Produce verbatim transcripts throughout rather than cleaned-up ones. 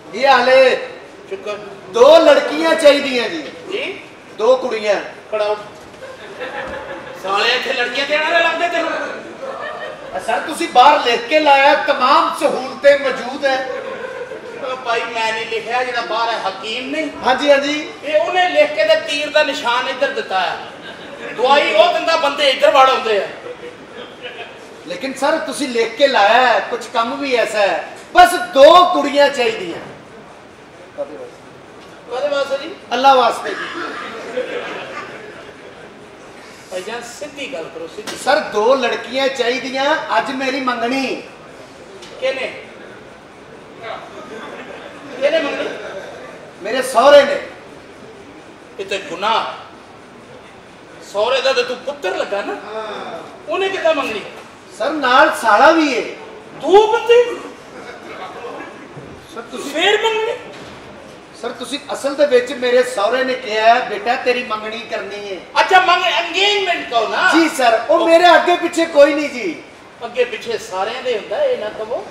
ये हाले शुक्र। दो लड़कियां चाहिए जी जी दो कुड़ियां खड़ाओ साले इत्थे लड़कियां देना दे लगदे तेनू सर तुसी बाहर लिख के लाया तमाम सहूलतें मौजूद है भाई मैं नहीं लिखा जिहड़ा बाहर है हकीम नहीं हाँ जी हाँ जी ये उन्हें लिख के ते तीर दा निशान इधर दिता है दवाई वो दिंदा बंदे इधर वड़ आउंदे हैं लेकिन सर तुसी लिख के लाया है कुछ कम भी ऐसा है बस दो कुड़ियां चाहिए कादे वास्ते जी अल्लाह वास्ते जी भाईजान सीधी गल करो सीधी सर दो लड़कियां चाहिए अज मेरी मंगनी केने केने मंगनी मेरे सौरे ने ये तो गुनाह सौरे दा तू पुत्र लगा ना उन्हें कितना मंगनी सर नाल साड़ा भी है दो बंदे सर तुसी फिर मंगनी सर तुसी असल दे विच मेरे सौरे ने कहा है बेटा तेरी मंगनी करनी है अच्छा मंग एंगेजमेंट कहो ना जी सर वो मेरे आगे पीछे कोई नहीं जी अगे पीछे सारे दे हुंदा ए ना कहो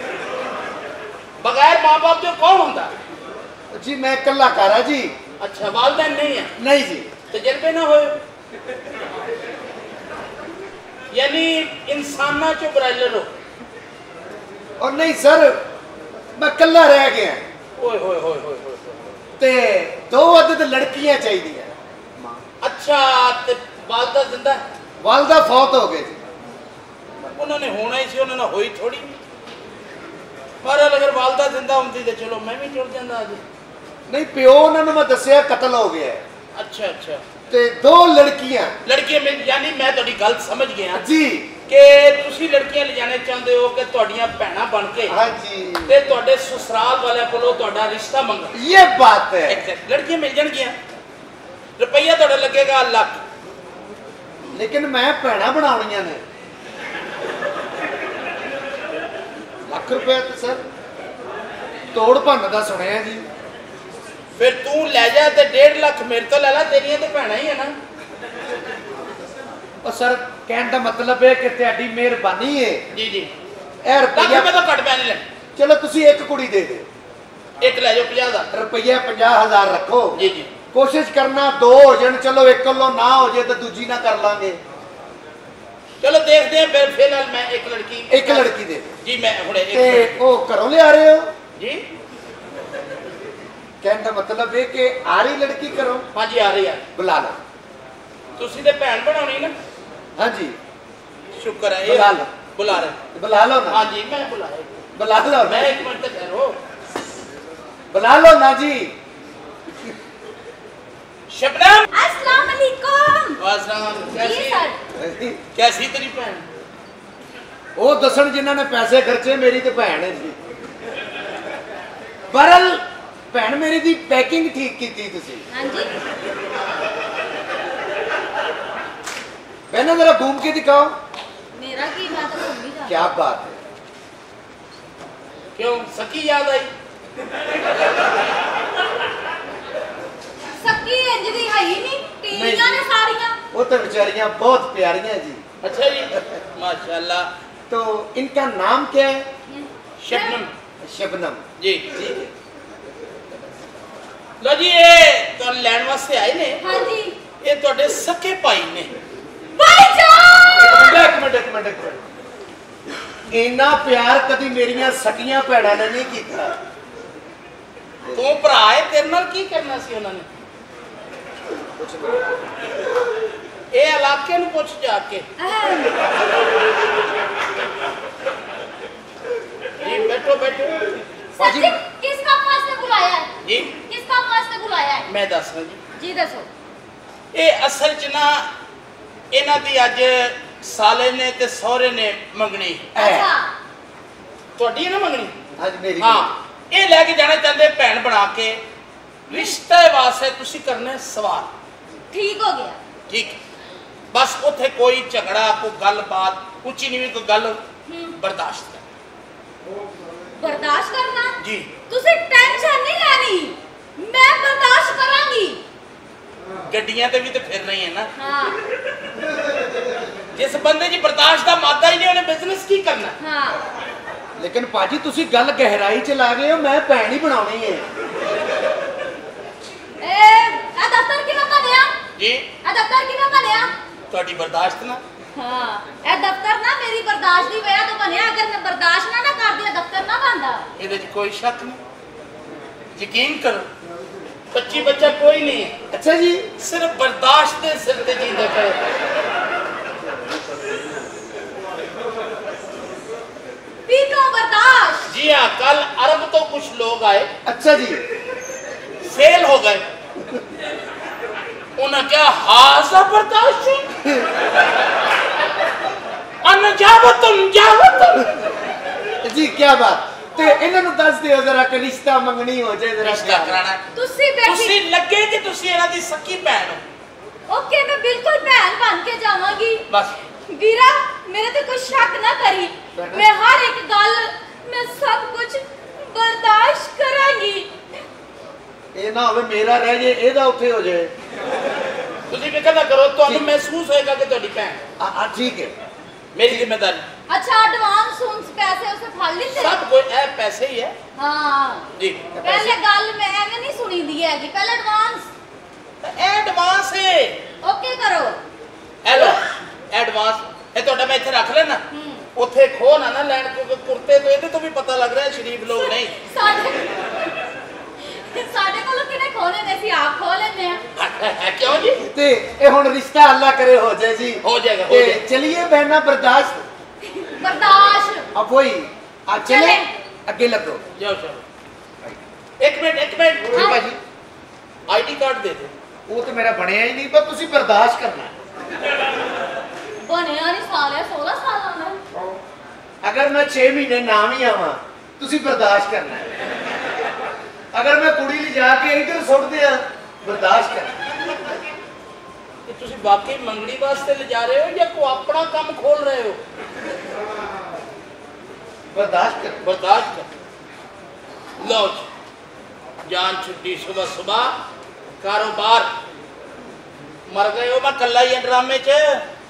बगैर मां बाप तो कौन हुंदा जी मैं कलाकार जी अच्छा वालदैन नहीं है नहीं जी तजर्बे ना होए यानी इंसाना चो ब्राइलर हो और नहीं सर मैं कल्ला रह गया ओए होए होए होए होए ते दो अदद लड़कियां चाहिए अच्छा ते वालदा जिंदा है वालदा फौत हो गए जी उन्होंने होना ही सी उन्होंने होई थोड़ी पर अगर वालदा जिंदा होंदी ते चलो मैं भी जुड़ जांदा आज नहीं प्यो उन्होंने मैं दसिया कत्ल हो गया है अच्छा अच्छा ते दो लड़कियां लड़कियां में यानी मैं थोड़ी गल समझ गया जी कि तुसी लड़कियां ले जाने चाहते हो कि ਤੁਹਾਡੀਆਂ ਭੈਣਾਂ बन के हाँ जी ते ਤੁਹਾਡੇ ससुराल वाले ਕੋਲੋਂ ਤੁਹਾਡਾ रिश्ता मंग ये बात है लड़कियां मिल जाणगियां रुपया ਤੁਹਾਡਾ लगेगा ਲੱਖ लेकिन मैं भैणा बनाउणियां ने ਲੱਖ रुपया तो सर तोड़ भन्न दा सुनिया जी फिर तू ले जा ते डेढ़ लाख मेरे तो ले ला तेरियां ते भैणा ही है ना और सर कहने का मतलब है कि तेरी मेहरबानी है जी जी ए रुपया मैं तो घट पैने ले चलो तुसी एक कुड़ी दे दे एक ले जाओ पचास हज़ार रुपया पचास हजार रखो जी जी कोशिश करना दो हो जाए चलो एक किलो ना हो जाए तो दूजी ना कर लांगे चलो देखते हैं फिर फिलहाल मैं एक लड़की एक लड़की दे जी मैं हुणे ते एक ओ घरों ले आ रहे हो जी कहने का मतलब है कि आ रही लड़की करो हाँ जी आ रही है बुला लो तुसी ते भैन बनानी ना हाँ जी शुक्र है बुला लो बुला रहे बुला लो ना हाँ जी मैं बुलाया बुला लो मैं एक मिनट तक ठहरो बुला लो ना जी शबनम अस्सलाम वालेकुम वासलाम जी कैसी सर कैसी तेरी भैन वो दसन जिन्होंने पैसे खर्चे मेरी तो भैन है जी बरल भैन मेरी दी पैकिंग ठीक की थी तुसी हाँ जी पहले जरा घूम के दिखाओ मेरा की मैं तो घूम ही जा क्या बात है क्यों सकी याद आई सकी इंज दी है ही नहीं टीनियां ने सारियां वो तो बेचारियां बहुत प्यारियां जी अच्छा जी माशाल्लाह तो इनका नाम क्या है शबनम शबनम जी ठीक है लो जी ये तो लैंड वास्ते आए ने हाँ जी ये तोड़े सके भाई ने भाईजान एक मिनट एक मिनट एक मिनट इन्ना प्यार कभी मेरियां सकियां भैणां ने नहीं कीता तू भरा है तेरे नाल की करना सी उन्होंने ये इलाके नु पूछ जाके जी बैठो बैठो सच्ची किस काम वास्ते बुलाया है जी किस काम वास्ते बुलाया है मैं दस रहा जी जी दसो ये असल च ना इन्हां दी अज साले ने ते सौरे ने मंगनी अच्छा ਤੁਹਾਡੀ ਨਾ ਮੰਗਣੀ आज मेरी हाँ ये लेके जाना चाहते भैन बना के रिश्ते वास्ते तुसी करने सवाल ठीक हो गया ठीक बस उथे कोई झगड़ा कोई गलबात ऊंची नीवी कोई गल बर्दाश्त कर बर्दाश्त करना जी तुसी टेंशन नहीं लेनी मैं बर्दाश्त करांगी गड्डियां ते भी तो फिर रही है ना हाँ जिस बंदे की बर्दाश्त का मादा ही नहीं उन्हें बिजनेस की करना हाँ लेकिन भाजी तुसी गल गहराई च ला गए हो, मैं भैन ही बनानी है। ए आ दफ्तर किवें बनिया जी आ दफ्तर किवें बनिया ਤੁਹਾਡੀ ਬਰਦਾਸ਼ਤ ਨਾ हाँ ए दफ्तर ना मेरी बर्दाश्त दी वजह तो बनिया, अगर मैं बर्दाश्त ना ना करदी दफ्तर ना बनदा। ਇਹਦੇ 'ਚ ਕੋਈ ਸ਼ੱਕ ਨਹੀਂ, ਯਕੀਨ ਕਰੋ ਬੱਚੀ ਬੱਚਾ ਕੋਈ ਨਹੀਂ ਹੈ। अच्छा जी सिर्फ बर्दाश्त दे सिर ते जींदा करे। पीनो बर्दाश्त। जी हाँ, कल अरब तो कुछ लोग आए, अच्छा जी फेल हो गए। उन्हें क्या हाजा बर्दाश्त अनजावतुन जावतुन। जी क्या बात, ते इन्हां नूं दस दिओ जरा कि रिश्ता मंगनी हो जाए, जरा रिश्ता कराना तुसी बैठी तुसी लगे कि तुसी इन्हां दी सकी भैन हो। ओके मैं बिल्कुल बहन बन के जावांगी। बस वीरा मेरे ते कोई शक ना करी, मैं हर एक गल मैं सब कुछ बर्दाश्त करांगी। ये ना होवे मेरा रह जाए, एदा उत्थे हो जाए। तुसी फिक्र ना करो, तुहानू महसूस होएगा कि तुहाडी भैन। आ आ ठीक है, मेरी जिम्मेदारी। अच्छा एडवांस उन पैसे उसे फड़ लेते सब कोई ए पैसे ही है। हाँ जी पहले गल मैं एवें नहीं सुनी दी है, पहले एडवांस एडवांस है। ओके करो। हेलो एडवांस ਇਹ ਤੁਹਾਡਾ ਮੈਂ ਇੱਥੇ ਰੱਖ ਲੈਣਾ, हम्म ਉੱਥੇ ਖੋ ਨਾ ਨਾ ਲੈਣ, ਕਿਉਂਕਿ ਕੁਰਤੇ ਤੋਂ ਇਹਦੇ ਤੋਂ ਵੀ ਪਤਾ ਲੱਗ ਰਿਹਾ ਸ਼ਰੀਫ ਲੋਕ ਨਹੀਂ। ਸਾਡੇ ਸਾਡੇ ਕੋਲੋਂ ਕਿਨੇ ਖੋਲੇ ਨੇ, ਅਸੀਂ ਆਪ ਖੋ ਲੈਨੇ ਆ। ਕਿਉਂ ਜੀ? ते ए हुण रिश्ता अल्लाह करे हो जाए जी। हो जाएगा हो ते जाएगा। चलिए बहना बर्दाश्त बर्दाश्त अब वही आ चले चले। अगे लगो। जाओ चलो। एक मिनट एक मिनट जी भाजी आईडी कार्ड दे दे। वो तो मेरा बनया ही नहीं, पर तुसी बर्दाश्त करना है। बनया नहीं साले सोलह साल में। अगर मैं छह महीने ना भी आवा तुसी बर्दाश्त करना है। अगर मैं कुड़ी ले जाके इधर सुट दिया बर्दाश्त करना। कि तुसी वाकई मंगनी वास्ते ले जा रहे हो या को अपना काम खोल रहे हो? बर्दाश्त कर बर्दाश्त कर। लो जी, जान छुट्टी सुबह सुबह कारोबार। मर गए हो मैं कल्ला ही ड्रामे च।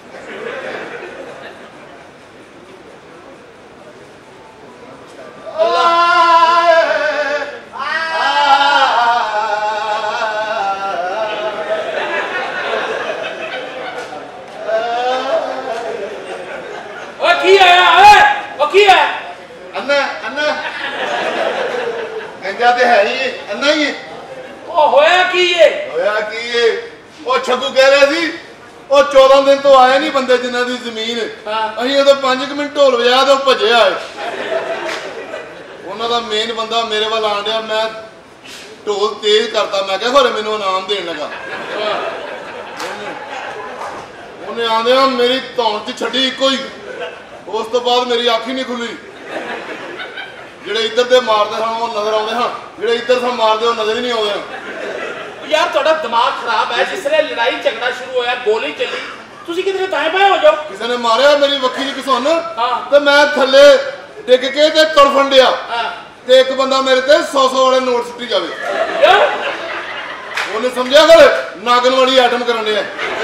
अन्ना अन्ना गंजा ते है ही अन्ना ही ओ होया की ये होया की ये ओ छगू कह रहा सी ओ चौदह दिन तो आए नहीं बंदे जिन्हां दी जमीन हाँ। अहीं ओदे पांच मिनट ढोल वजा ते भजे आए। उन्हां दा मेन बंदा मेरे वाल आण दिया, मैं ढोल तेज करता, मैं क्या खरे मैनू इनाम देन लगा। उन्हें आंदिया मेरी धौन च छड्डी इको ही, उस तो बाद मेरी अख ही नहीं खुली। ਜਿਹੜੇ ਇੱਧਰ ਦੇ ਮਾਰਦੇ ਹਨ ਉਹ ਨਜ਼ਰ ਆਉਂਦੇ ਹਨ, ਜਿਹੜੇ ਇੱਧਰ ਤੋਂ ਮਾਰਦੇ ਉਹ ਨਜ਼ਰ ਹੀ ਨਹੀਂ ਆਉਂਦੇ ਹਨ। ਯਾਰ ਤੁਹਾਡਾ ਦਿਮਾਗ ਖਰਾਬ ਹੈ। ਜਿਸ ਵੇਲੇ ਲੜਾਈ ਝਗੜਾ ਸ਼ੁਰੂ ਹੋਇਆ, ਗੋਲੀ ਚੱਲੀ, ਤੁਸੀਂ ਕਿਧਰੇ ਤਾਏ ਬਾਏ ਹੋ ਜਾਓ। ਕਿਸੇ ਨੇ ਮਾਰਿਆ ਮੇਰੀ ਵੱਖੀ ਦੀ ਕਿਸੁੰਨ ਹਾਂ। ਤੇ ਮੈਂ ਥੱਲੇ ਡਿੱਗ ਕੇ ਤੇ ਤੜਫਣ ਡਿਆ ਹਾਂ। ਤੇ ਇੱਕ ਬੰਦਾ ਮੇਰੇ ਤੇ ਸੌ ਸੌ ਵਾਲੇ ਨੋਟ ਸੁੱਟੀ ਜਾਵੇ। ਕਿਉਂ? ਉਹਨੇ ਸਮਝਿਆ ਕਰ ਨਾਗਨ ਵਾਲੀ ਆਟਮ ਕਰਨ ਡਿਆ।